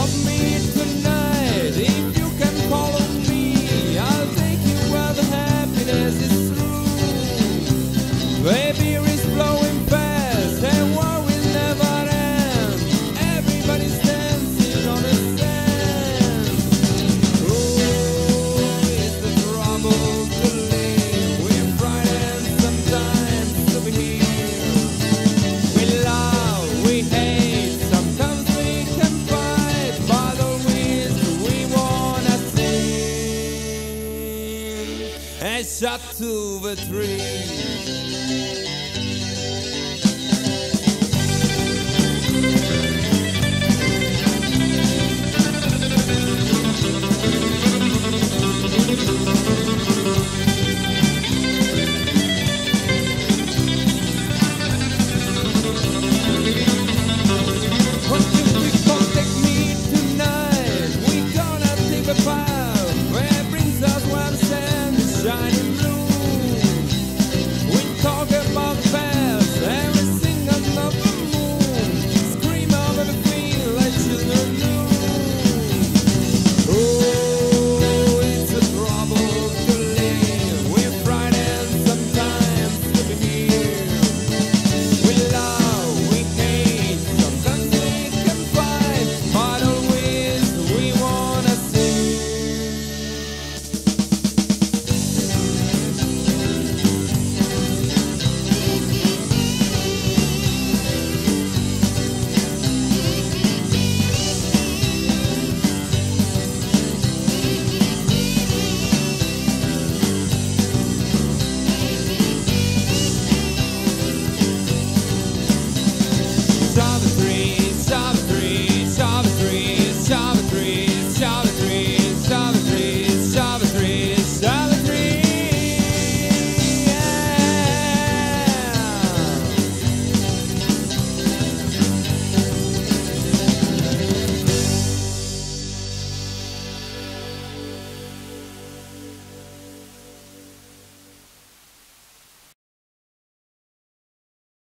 of me tonight. If you can follow me, I'll take you where the happiness is true. The beer is flowing fast and war will never end. Everybody's dancing on the sand. Oh, it's the trouble to live. We're frightened sometimes to be here. We love, we hate, sometimes we can fight, but always we wanna sing. And shot to the tree.